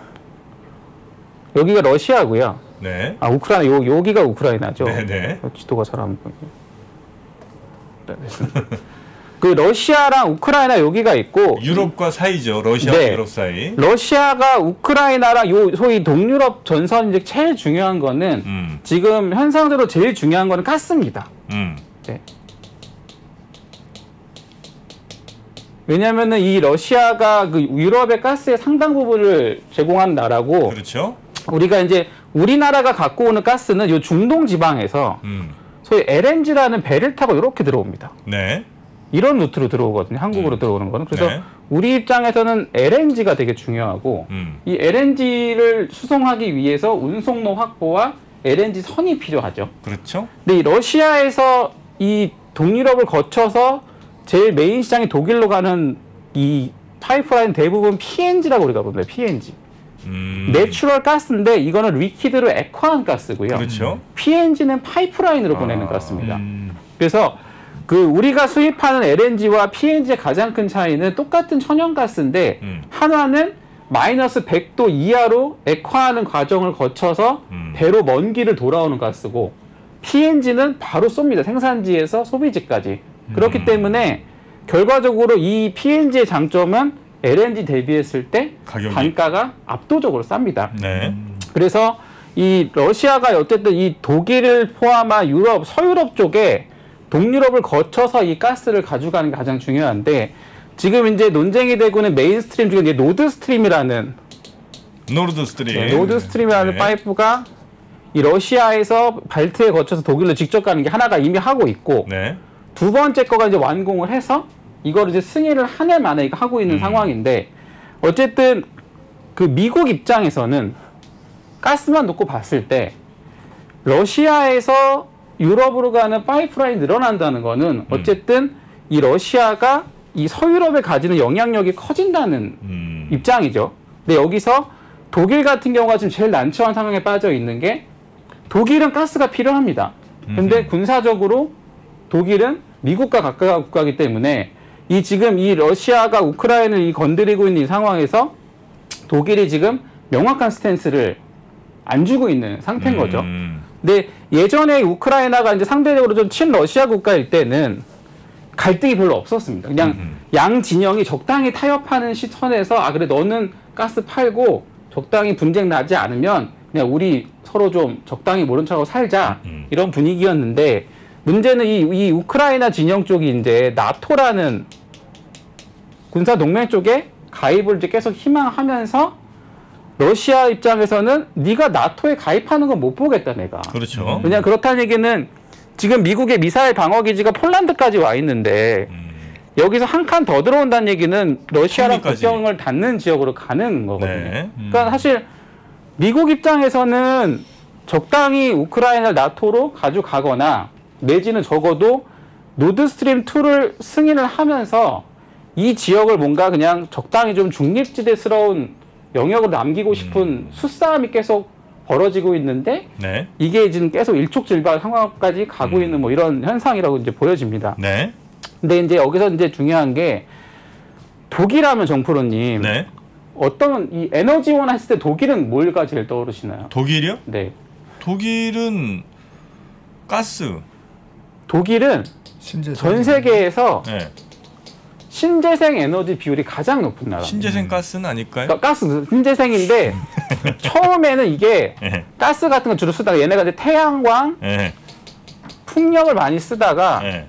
여기가 러시아고요. 네. 아 우크라이나 요 여기가 우크라이나죠. 네, 네. 지도가 잘 안 보이네. 네, 됐습니다. 그 러시아랑 우크라이나 여기가 있고 유럽과 사이죠. 러시아와 네. 유럽 사이. 러시아가 우크라이나랑 요 소위 동유럽 전선 이제 제일 중요한 거는 음. 지금 현상대로 제일 중요한 거는 가스입니다. 음. 네. 왜냐면은 이 러시아가 그 유럽의 가스의 상당 부분을 제공한 나라고 그렇죠. 우리가 이제 우리나라가 갖고 오는 가스는 요 중동 지방에서 음. 소위 엘엔지라는 배를 타고 이렇게 들어옵니다. 네. 이런 루트로 들어오거든요. 한국으로 음. 들어오는 거는. 그래서 네. 우리 입장에서는 엘엔지가 되게 중요하고 음. 이 엘엔지를 수송하기 위해서 운송로 확보와 엘엔지 선이 필요하죠. 그렇죠. 근데 이 러시아에서 이 동유럽을 거쳐서 제일 메인 시장이 독일로 가는 이 파이프라인 대부분 피엔지라고 우리가 부릅니다. 피엔지. 음. 내추럴 가스인데 이거는 리퀴드로 액화한 가스고요. 그렇죠. 피엔지는 파이프라인으로 보내는 아. 가스입니다. 음. 그래서 그 우리가 수입하는 엘엔지와 피엔지의 가장 큰 차이는 똑같은 천연가스인데 음. 하나는 마이너스 백 도 이하로 액화하는 과정을 거쳐서 음. 배로 먼 길을 돌아오는 가스고 피엔지는 바로 쏩니다. 생산지에서 소비지까지. 그렇기 음. 때문에 결과적으로 이 피엔지의 장점은 엘엔지 대비했을 때 가격이. 단가가 압도적으로 쌉니다. 네. 그래서 이 러시아가 어쨌든 이 독일을 포함한 유럽, 서유럽 쪽에 동유럽을 거쳐서 이 가스를 가져가는 게 가장 중요한데 지금 이제 논쟁이 되고 있는 메인스트림 중에 이제 노드스트림이라는 노르드스트림. 네, 노드스트림이라는 네. 파이프가 이 러시아에서 발트에 거쳐서 독일로 직접 가는 게 하나가 이미 하고 있고 네. 두 번째 거가 이제 완공을 해서 이거를 이제 승인을 한 해 만에 이거 하고 있는 음. 상황인데 어쨌든 그 미국 입장에서는 가스만 놓고 봤을 때 러시아에서 유럽으로 가는 파이프라인이 늘어난다는 거는 어쨌든 이 러시아가 이 서유럽에 가지는 영향력이 커진다는 음. 입장이죠. 근데 여기서 독일 같은 경우가 지금 제일 난처한 상황에 빠져 있는 게 독일은 가스가 필요합니다. 근데 음흠. 군사적으로 독일은 미국과 가까운 국가이기 때문에 이 지금 이 러시아가 우크라이나를 이 건드리고 있는 이 상황에서 독일이 지금 명확한 스탠스를 안 주고 있는 상태인 거죠. 음. 근데 예전에 우크라이나가 이제 상대적으로 좀 친러시아 국가일 때는 갈등이 별로 없었습니다. 그냥 음흠. 양 진영이 적당히 타협하는 시선에서 아 그래 너는 가스 팔고 적당히 분쟁 나지 않으면 그냥 우리 서로 좀 적당히 모른 척하고 살자 음. 이런 분위기였는데 문제는 이, 이 우크라이나 진영 쪽이 이제 나토라는 군사 동맹 쪽에 가입을 이제 계속 희망하면서 러시아 입장에서는 네가 나토에 가입하는 건 못 보겠다 내가. 그렇죠. 왜냐 그렇다는 얘기는 지금 미국의 미사일 방어 기지가 폴란드까지 와 있는데 음. 여기서 한 칸 더 들어온다는 얘기는 러시아랑 칠리까지. 국경을 닿는 지역으로 가는 거거든요. 네. 그러니까 사실 미국 입장에서는 적당히 우크라이나를 나토로 가져가거나 내지는 적어도 노드스트림 투를 승인을 하면서 이 지역을 뭔가 그냥 적당히 좀 중립지대스러운 영역으로 남기고 싶은 음. 수싸움이 계속 벌어지고 있는데 네. 이게 지금 계속 일촉즉발 상황까지 가고 음. 있는 뭐 이런 현상이라고 이제 보여집니다. 네. 근데 이제 여기서 이제 중요한 게 독일하면 정프로님 네. 어떤 이 에너지원 했을 때 독일은 뭘가 제일 떠오르시나요? 독일이요? 네. 독일은 가스. 독일은 전 세계에서 네. 신재생 에너지 비율이 가장 높은 나라. 신재생 가스는 아닐까요? 그러니까 가스 신재생인데 처음에는 이게 네. 가스 같은 거 주로 쓰다가 얘네가 이제 태양광, 네. 풍력을 많이 쓰다가 네.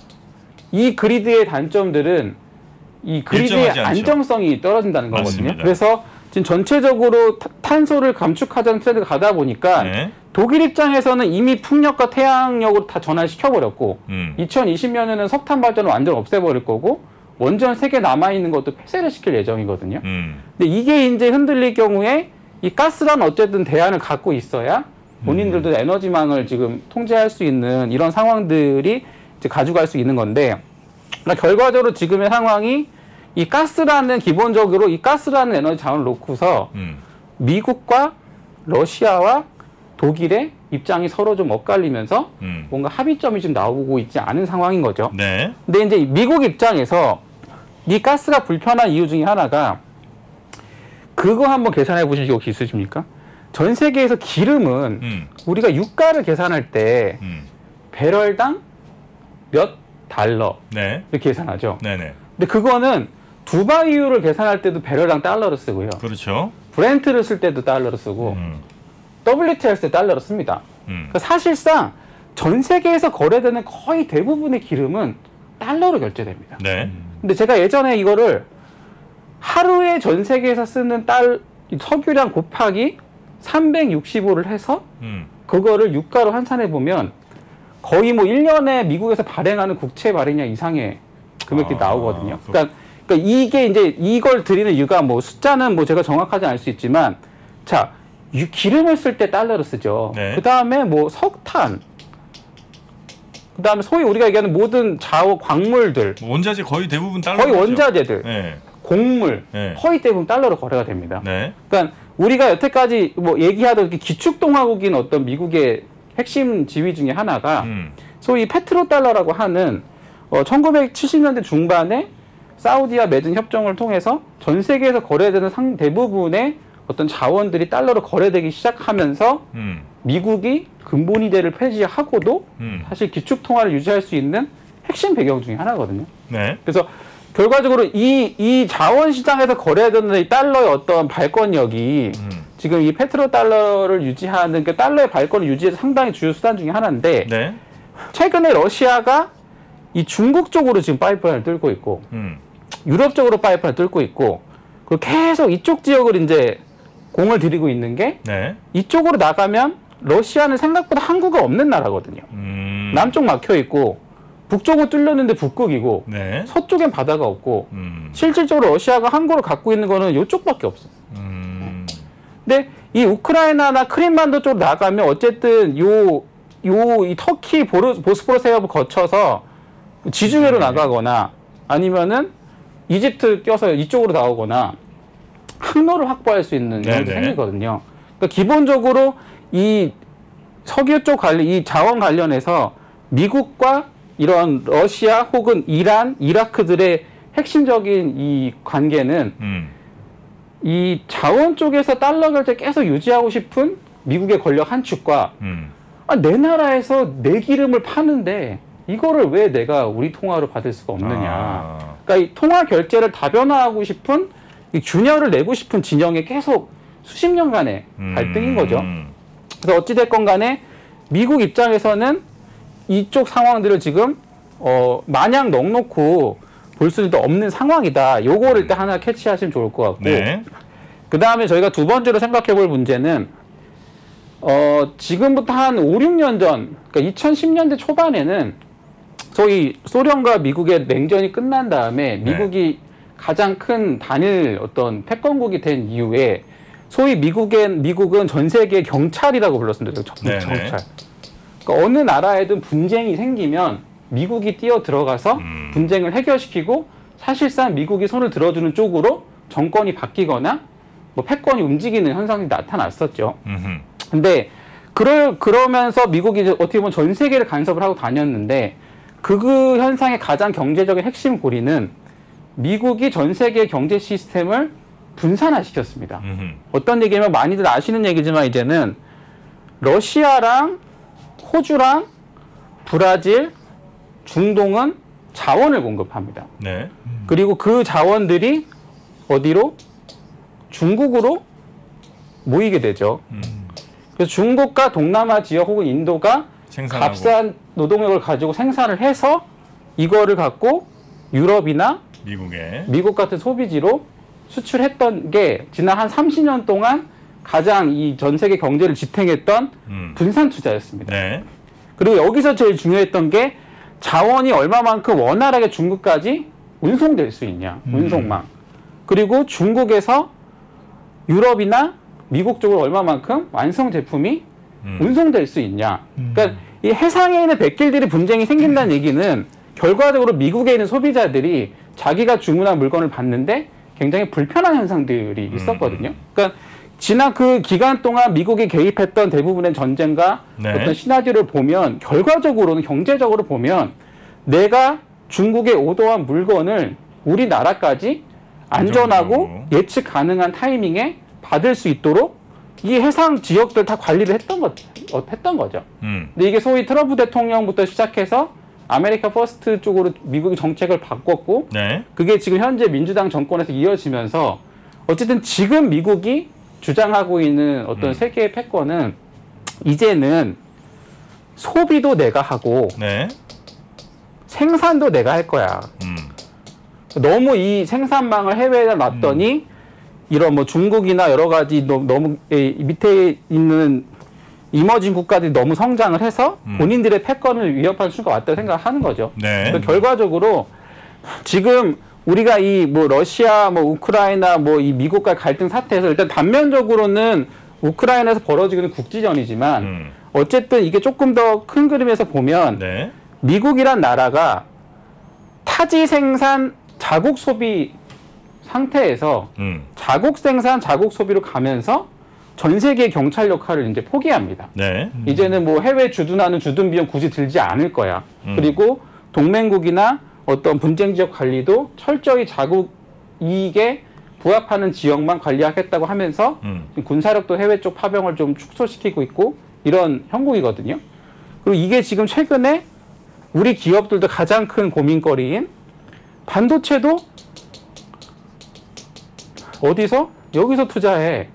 이 그리드의 단점들은 이 그리드의 일정하지 않죠. 안정성이 떨어진다는 거거든요. 맞습니다. 그래서 지금 전체적으로 타, 탄소를 감축하자는 트렌드가 가다 보니까 네. 독일 입장에서는 이미 풍력과 태양력으로 다 전환을 시켜버렸고 음. 이천이십 년에는 석탄 발전을 완전 없애버릴 거고 원전 세 개 남아있는 것도 폐쇄를 시킬 예정이거든요. 음. 근데 이게 이제 흔들릴 경우에 이 가스란 어쨌든 대안을 갖고 있어야 본인들도 음. 에너지망을 지금 통제할 수 있는 이런 상황들이 이제 가져갈 수 있는 건데 그러니까 결과적으로 지금의 상황이 이 가스라는 기본적으로 이 가스라는 에너지 자원을 놓고서 음. 미국과 러시아와 독일의 입장이 서로 좀 엇갈리면서 음. 뭔가 합의점이 좀 나오고 있지 않은 상황인 거죠. 네. 근데 이제 미국 입장에서 이 가스가 불편한 이유 중에 하나가 그거 한번 계산해 보신 적 혹시 있으십니까? 전 세계에서 기름은 음. 우리가 유가를 계산할 때 음. 배럴당 몇 달러 네. 이렇게 계산하죠. 네네. 근데 그거는 두바이유를 계산할 때도 배럴당 달러를 쓰고요. 그렇죠. 브렌트를 쓸 때도 달러를 쓰고 음. 더블유티아이 쓸 때 달러를 씁니다. 음. 그러니까 사실상 전 세계에서 거래되는 거의 대부분의 기름은 달러로 결제됩니다. 네. 근데 제가 예전에 이거를 하루에 전 세계에서 쓰는 달 석유량 곱하기 삼백육십오를 해서 음. 그거를 유가로 환산해 보면 거의 뭐 일 년에 미국에서 발행하는 국채 발행량 이상의 금액들이 아, 나오거든요. 그러니까, 그러니까 이게 이제 이걸 드리는 이유가 뭐 숫자는 뭐 제가 정확하지 않을 수 있지만 자, 유, 기름을 쓸 때 달러를 쓰죠. 네. 그 다음에 뭐 석탄, 그 다음에 소위 우리가 얘기하는 모든 자원, 광물들, 뭐 원자재 거의 대부분 달러. 거의 원자재들, 네. 곡물, 네. 거의 대부분 달러로 거래가 됩니다. 네. 그러니까 우리가 여태까지 뭐 얘기하던 이렇게 기축동화국인 어떤 미국의 핵심 지위 중에 하나가 음. 소위 페트로달러라고 하는 어, 천구백칠십 년대 중반에 사우디와 맺은 협정을 통해서 전 세계에서 거래되는 상 대부분의 어떤 자원들이 달러로 거래되기 시작하면서 음. 미국이 근본위대를 폐지하고도 음. 사실 기축통화를 유지할 수 있는 핵심 배경 중에 하나거든요. 네. 그래서 결과적으로 이, 이 자원시장에서 거래되는 이 달러의 어떤 발권력이 음. 지금 이 페트로달러를 유지하는 그 달러의 발권을 유지해서 상당히 주요 수단 중에 하나인데 네. 최근에 러시아가 이 중국 쪽으로 지금 파이프라인을 뚫고 있고 음. 유럽 쪽으로 파이프라인을 뚫고 있고 그리고 계속 이쪽 지역을 이제 공을 들이고 있는 게 네. 이쪽으로 나가면 러시아는 생각보다 항구가 없는 나라거든요. 음. 남쪽 막혀 있고 북쪽은 뚫렸는데 북극이고 네. 서쪽엔 바다가 없고 음. 실질적으로 러시아가 항구를 갖고 있는 거는 이쪽밖에 없어요. 음. 근데 이 우크라이나나 크림반도 쪽으로 나가면 어쨌든 요, 요, 이 터키 보르, 보스포러스 해협을 거쳐서 지중해로 나가거나 아니면은 이집트 껴서 이쪽으로 나오거나 항로를 확보할 수 있는 네네. 경우도 생기거든요. 그러니까 기본적으로 이 석유 쪽 관련, 이 자원 관련해서 미국과 이런 러시아 혹은 이란, 이라크들의 핵심적인 이 관계는 음. 이 자원 쪽에서 달러 결제 계속 유지하고 싶은 미국의 권력 한 축과 음. 아, 내 나라에서 내 기름을 파는데 이거를 왜 내가 우리 통화로 받을 수가 없느냐. 아. 그러니까 이 통화 결제를 다변화하고 싶은 이 균열을 내고 싶은 진영에 계속 수십 년간의 음. 갈등인 거죠. 그래서 어찌됐건 간에 미국 입장에서는 이쪽 상황들을 지금 어, 마냥 넉넉고 볼 수도 없는 상황이다. 요거를 일단 하나 캐치하시면 좋을 것 같고 네. 그 다음에 저희가 두 번째로 생각해 볼 문제는 어, 지금부터 한 오, 육 년 전, 그러니까 이천십 년대 초반에는 소위 소련과 미국의 냉전이 끝난 다음에 미국이 네. 가장 큰 단일 어떤 패권국이 된 이후에 소위 미국엔, 미국은 전 세계 경찰이라고 불렀습니다. 네, 경찰. 그러니까 어느 나라에든 분쟁이 생기면 미국이 뛰어 들어가서 음. 분쟁을 해결시키고 사실상 미국이 손을 들어주는 쪽으로 정권이 바뀌거나 뭐 패권이 움직이는 현상이 나타났었죠. 음흠. 근데 그러, 그러면서 미국이 이제 어떻게 보면 전 세계를 간섭을 하고 다녔는데 극우 현상의 가장 경제적인 핵심 고리는 미국이 전 세계 경제 시스템을 분산화시켰습니다. 음흠. 어떤 얘기냐면 많이들 아시는 얘기지만 이제는 러시아랑 호주랑 브라질, 중동은 자원을 공급합니다. 네. 그리고 그 자원들이 어디로? 중국으로 모이게 되죠. 음. 그래서 중국과 동남아 지역 혹은 인도가 생산하고. 값싼 노동력을 가지고 생산을 해서 이거를 갖고 유럽이나 미국에. 미국 같은 소비지로 수출했던 게 지난 한 삼십 년 동안 가장 이 전 세계 경제를 지탱했던 음. 분산 투자였습니다. 네. 그리고 여기서 제일 중요했던 게 자원이 얼마만큼 원활하게 중국까지 운송될 수 있냐. 음. 운송망. 그리고 중국에서 유럽이나 미국 쪽으로 얼마만큼 완성 제품이 음. 운송될 수 있냐. 그러니까 이 해상에 있는 백길들이 분쟁이 생긴다는 얘기는 결과적으로 미국에 있는 소비자들이 자기가 주문한 물건을 받는데 굉장히 불편한 현상들이 있었거든요. 그러니까 지난 그 기간 동안 미국이 개입했던 대부분의 전쟁과 네. 어떤 시나리오를 보면 결과적으로는 경제적으로 보면 내가 중국에 오더한 물건을 우리나라까지 안전하고 안정적으로. 예측 가능한 타이밍에 받을 수 있도록 이 해상 지역들 다 관리를 했던 거, 어, 했던 거죠. 음. 근데 이게 소위 트럼프 대통령부터 시작해서 아메리카 퍼스트 쪽으로 미국이 정책을 바꿨고 네. 그게 지금 현재 민주당 정권에서 이어지면서 어쨌든 지금 미국이 주장하고 있는 어떤 음. 세계의 패권은 이제는 소비도 내가 하고 네. 생산도 내가 할 거야. 음. 너무 이 생산망을 해외에다 놨더니 음. 이런 뭐 중국이나 여러 가지 너무, 너무 밑에 있는 이머징 국가들이 너무 성장을 해서 음. 본인들의 패권을 위협할 수가 왔다고 생각하는 거죠. 네. 그러니까 결과적으로 지금 우리가 이 뭐 러시아, 뭐 우크라이나, 뭐 이 미국과 갈등 사태에서 일단 단면적으로는 우크라이나에서 벌어지는 국지전이지만 음. 어쨌든 이게 조금 더 큰 그림에서 보면 네. 미국이란 나라가 타지 생산 자국 소비 상태에서 음. 자국 생산 자국 소비로 가면서 전 세계의 경찰 역할을 이제 포기합니다. 네. 이제는 뭐 해외 주둔하는 주둔 비용 굳이 들지 않을 거야. 음. 그리고 동맹국이나 어떤 분쟁 지역 관리도 철저히 자국 이익에 부합하는 지역만 관리하겠다고 하면서 음. 지금 군사력도 해외 쪽 파병을 좀 축소시키고 있고 이런 형국이거든요. 그리고 이게 지금 최근에 우리 기업들도 가장 큰 고민거리인 반도체도 어디서? 여기서 투자해.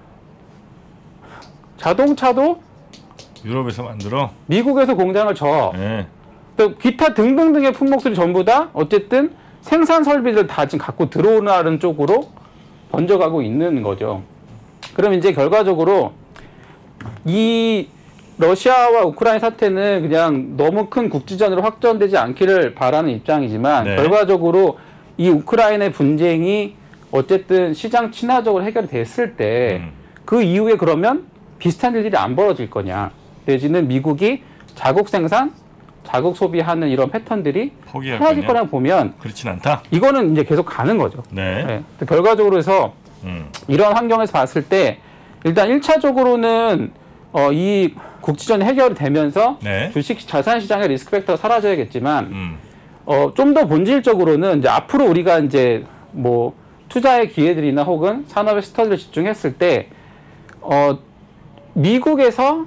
자동차도 유럽에서 만들어. 미국에서 공장을 져. 네. 또 기타 등등등의 품목들이 전부 다 어쨌든 생산 설비들 다 지금 갖고 들어오는 쪽으로 번져가고 있는 거죠. 그럼 이제 결과적으로 이 러시아와 우크라이나 사태는 그냥 너무 큰 국지전으로 확전되지 않기를 바라는 입장이지만 네. 결과적으로 이 우크라이나의 분쟁이 어쨌든 시장 친화적으로 해결됐을 때 그 음. 이후에 그러면 비슷한 일들이 안 벌어질 거냐. 내지는 미국이 자국 생산, 자국 소비하는 이런 패턴들이 포기할 사라질 거냐? 거라고 보면 그렇진 않다. 이거는 이제 계속 가는 거죠. 네. 네. 결과적으로 해서 음. 이런 환경에서 봤을 때 일단 일 차적으로는 어, 이 국지전이 해결이 되면서 네. 주식 자산 시장의 리스크 팩터가 사라져야겠지만 음. 어, 좀 더 본질적으로는 이제 앞으로 우리가 이제 뭐 투자의 기회들이나 혹은 산업의 스터디를 집중했을 때 어, 미국에서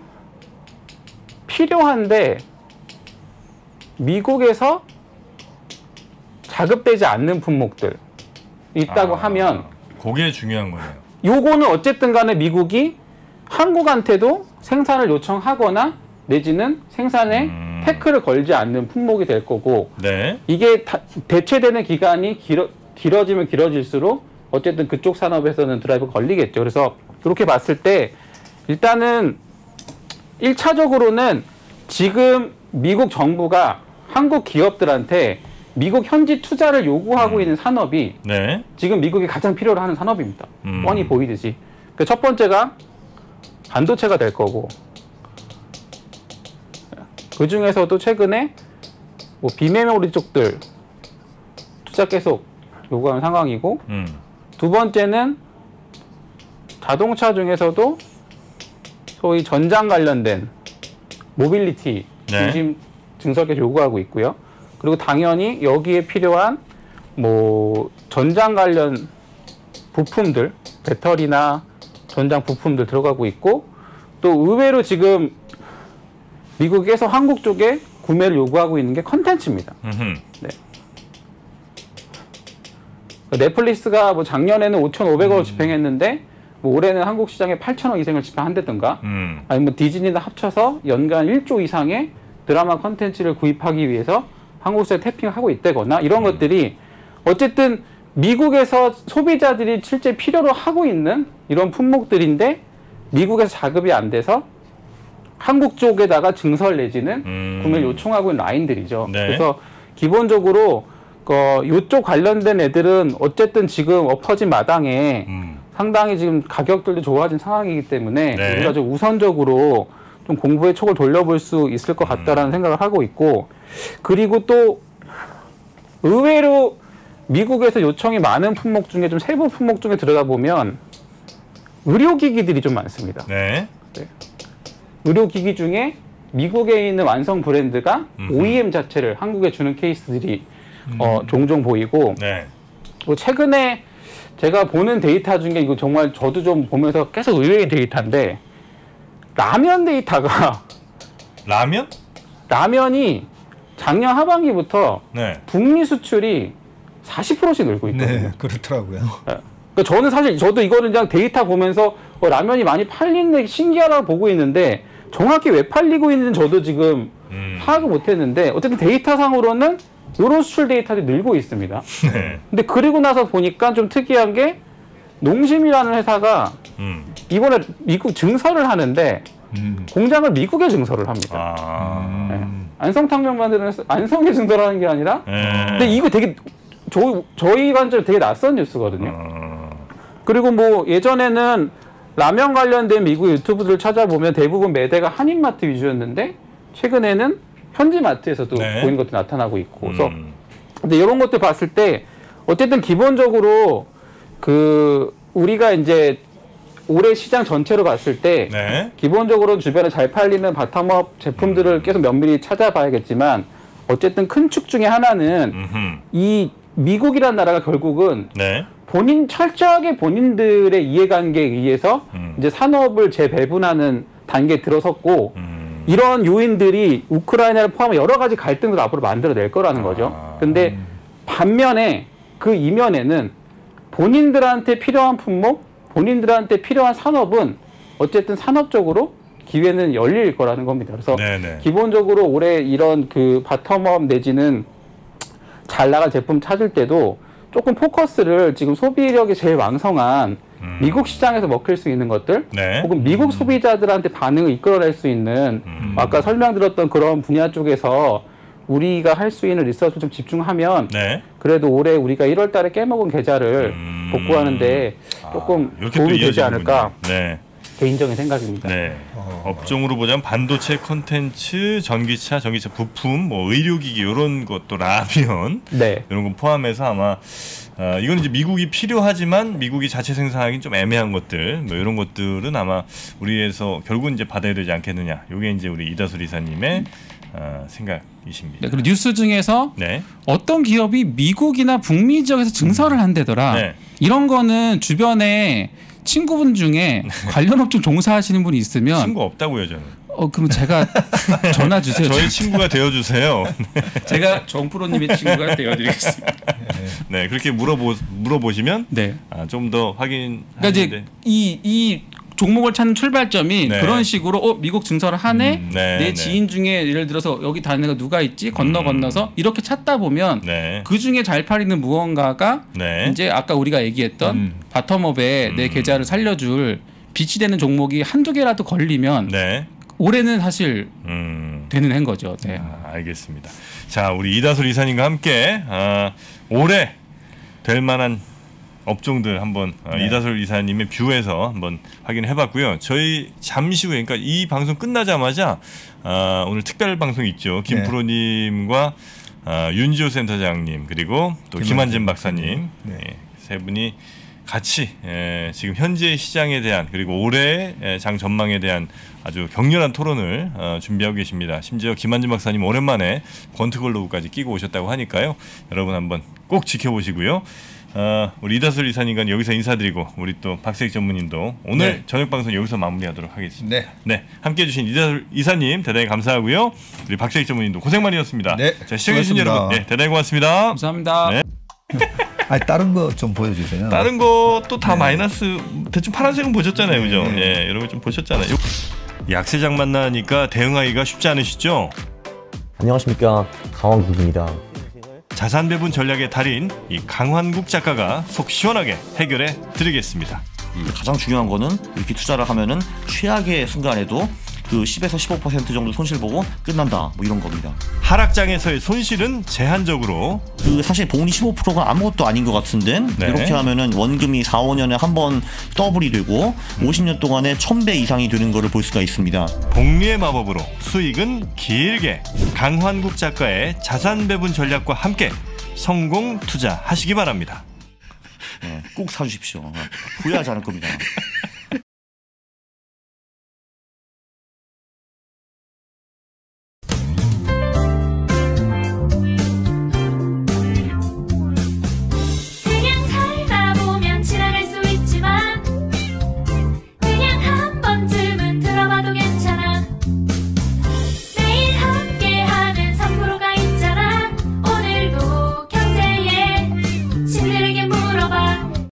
필요한데 미국에서 자급되지 않는 품목들 있다고 아, 하면 그게 중요한 거네요. 요거는 어쨌든 간에 미국이 한국한테도 생산을 요청하거나 내지는 생산에 음. 태클을 걸지 않는 품목이 될 거고 네. 이게 다, 대체되는 기간이 길어, 길어지면 길어질수록 어쨌든 그쪽 산업에서는 드라이브가 걸리겠죠. 그래서 그렇게 봤을 때 일단은 일 차적으로는 지금 미국 정부가 한국 기업들한테 미국 현지 투자를 요구하고 음. 있는 산업이 네. 지금 미국이 가장 필요로 하는 산업입니다. 음. 뻔히 보이듯이. 그 첫 번째가 반도체가 될 거고 그 중에서도 최근에 뭐 비메모리 쪽들 투자 계속 요구하는 상황이고 음. 두 번째는 자동차 중에서도 소위 전장 관련된 모빌리티 네. 중심 증설 계속 요구하고 있고요. 그리고 당연히 여기에 필요한 뭐 전장 관련 부품들, 배터리나 전장 부품들 들어가고 있고 또 의외로 지금 미국에서 한국 쪽에 구매를 요구하고 있는 게 컨텐츠입니다. 네. 넷플릭스가 뭐 작년에는 오천오백억을 음. 집행했는데 뭐 올해는 한국 시장에 팔천억 이상을 집행한다든가 음. 아니면 뭐 디즈니나 합쳐서 연간 일조 이상의 드라마 컨텐츠를 구입하기 위해서 한국 시장에 태핑을 하고 있다거나 이런 음. 것들이 어쨌든 미국에서 소비자들이 실제 필요로 하고 있는 이런 품목들인데 미국에서 자급이 안 돼서 한국 쪽에다가 증설 내지는 음. 구매를 요청하고 있는 라인들이죠. 네. 그래서 기본적으로 어, 이쪽 관련된 애들은 어쨌든 지금 엎어진 마당에 음. 상당히 지금 가격들도 좋아진 상황이기 때문에 네. 우리가 좀 우선적으로 좀 공부의 촉을 돌려볼 수 있을 것 같다라는 음. 생각을 하고 있고 그리고 또 의외로 미국에서 요청이 많은 품목 중에 좀 세부 품목 중에 들어가 보면 의료기기들이 좀 많습니다. 네. 네. 의료기기 중에 미국에 있는 완성 브랜드가 음흠. 오이엠 자체를 한국에 주는 케이스들이 음. 어, 종종 보이고 네. 뭐 최근에 제가 보는 데이터 중에 이거 정말 저도 좀 보면서 계속 의외의 데이터인데 라면 데이터가 라면? 라면이 작년 하반기부터 네. 북미 수출이 사십 퍼센트씩 늘고 있거든요. 네, 그렇더라고요. 네. 그러니까 저는 사실 저도 이거는 그냥 데이터 보면서 어, 라면이 많이 팔리는 게 신기하다고 보고 있는데 정확히 왜 팔리고 있는지 저도 지금 음. 파악을 못했는데 어쨌든 데이터상으로는 이런 수출 데이터들이 늘고 있습니다. 네. 근데 그리고 나서 보니까 좀 특이한 게 농심이라는 회사가 음. 이번에 미국 증설을 하는데 음. 공장을 미국에 증설을 합니다. 아. 네. 안성탕면 만드는 안성에 증설하는 게 아니라 네. 근데 이거 되게 저, 저희 관점 되게 낯선 뉴스거든요. 어... 그리고 뭐 예전에는 라면 관련된 미국 유튜브들을 찾아보면 대부분 매대가 한인마트 위주였는데 최근에는 현지마트에서도 네. 보이는 것도 나타나고 있고 그래서 음. 근데 이런 것들 봤을 때 어쨌든 기본적으로 그 우리가 이제 올해 시장 전체로 봤을 때 네. 기본적으로 주변에 잘 팔리는 바텀업 제품들을 음. 계속 면밀히 찾아봐야겠지만 어쨌든 큰 축 중에 하나는 음흠. 이 미국이라는 나라가 결국은 네. 본인 철저하게 본인들의 이해관계에 의해서 음. 이제 산업을 재배분하는 단계에 들어섰고 음. 이런 요인들이 우크라이나를 포함한 여러 가지 갈등을 앞으로 만들어낼 거라는 거죠. 아. 근데 음. 반면에 그 이면에는 본인들한테 필요한 품목, 본인들한테 필요한 산업은 어쨌든 산업적으로 기회는 열릴 거라는 겁니다. 그래서 네네. 기본적으로 올해 이런 그 바텀업 내지는 잘 나갈 제품 찾을 때도 조금 포커스를 지금 소비력이 제일 왕성한 음. 미국 시장에서 먹힐 수 있는 것들 네. 혹은 미국 음. 소비자들한테 반응을 이끌어낼 수 있는 음. 아까 설명드렸던 그런 분야 쪽에서 우리가 할 수 있는 리서치를 좀 집중하면 네. 그래도 올해 우리가 일월 달에 깨먹은 계좌를 음. 복구하는데 조금 아, 도움이 되지 않을까 네. 개인적인 생각입니다. 네. 어. 업종으로 보자면 반도체 콘텐츠, 전기차, 전기차 부품, 뭐 의료기기 이런 것도 라면 네. 이런 거 포함해서 아마 어, 이건 이제 미국이 필요하지만 미국이 자체 생산하기는 좀 애매한 것들 뭐 이런 것들은 아마 우리에서 결국은 이제 받아야 되지 않겠느냐. 이게 이제 우리 이다솔 이사님의 어, 생각이십니다. 네, 그리고 뉴스 중에서 네. 어떤 기업이 미국이나 북미 지역에서 증설을 한다더라. 네. 이런 거는 주변에 친구분 중에 관련 업종 종사하시는 분이 있으면 친구 없다고요 저는. 어 그럼 제가 전화 주세요. 저희 친구가 되어주세요. 제가 정프로님의 친구가 되어드리겠습니다. 네 그렇게 물어보 물어보시면 네. 아, 좀 더 확인. 그러니까 이제 이 이 종목을 찾는 출발점이 네. 그런 식으로 어 미국 증설을 하네. 음, 네, 내 네. 지인 중에 예를 들어서 여기 다니는 애가 누가 있지 건너 음. 건너서 이렇게 찾다 보면 네. 그 중에 잘 팔리는 무언가가 네. 이제 아까 우리가 얘기했던 음. 바텀업에 음. 내 계좌를 살려줄 빛이 되는 종목이 한두 개라도 걸리면 네. 올해는 사실 음. 되는 한 거죠. 네. 아, 알겠습니다. 자 우리 이다솔 이사님과 함께 아, 올해 될 만한 업종들 한번 네. 이다솔 이사님의 뷰에서 한번 확인해봤고요. 저희 잠시 후에 그러니까 이 방송 끝나자마자 어, 오늘 특별 방송 있죠. 김프로님과 어, 윤지호 센터장님 그리고 또 김한진 박사님 네. 네, 세 분이 같이 예, 지금 현재 시장에 대한 그리고 올해 장 전망에 대한 아주 격렬한 토론을 어, 준비하고 계십니다. 심지어 김한진 박사님 오랜만에 권투글로브까지 끼고 오셨다고 하니까요. 여러분 한번 꼭 지켜보시고요. 어, 우리 이다솔 이사님과 여기서 인사드리고 우리 또 박세익 전무님도 오늘 네. 저녁 방송 여기서 마무리하도록 하겠습니다. 네, 네 함께해 주신 이다솔 이사님 대단히 감사하고요. 우리 박세익 전무님도 고생 많이셨습니다. 네, 자, 시청해주신 여러분 네, 대단히 고맙습니다. 감사합니다. 네. 아니 다른 거 좀 보여주세요. 다른 거 또 다 네. 마이너스 대충 파란색은 보셨잖아요, 그죠? 네, 네. 예, 여러분 좀 보셨잖아요. 약세장 만나니까 대응하기가 쉽지 않으시죠? 안녕하십니까, 강원국입니다. 자산 배분 전략의 달인 이 강환국 작가가 속 시원하게 해결해 드리겠습니다. 가장 중요한 거는 이렇게 투자를 하면은 최악의 순간에도 그 십에서 십오 퍼센트 정도 손실 보고 끝난다, 뭐 이런 겁니다. 하락장에서의 손실은 제한적으로 그 사실 복리 십오 퍼센트가 아무것도 아닌 것 같은데 네. 이렇게 하면은 원금이 사, 오 년에 한 번 더블이 되고 음. 오십 년 동안에 천 배 이상이 되는 거를 볼 수가 있습니다. 복리의 마법으로 수익은 길게. 강환국 작가의 자산 배분 전략과 함께 성공 투자하시기 바랍니다. 네, 꼭 사주십시오. 후회하지 않을 겁니다.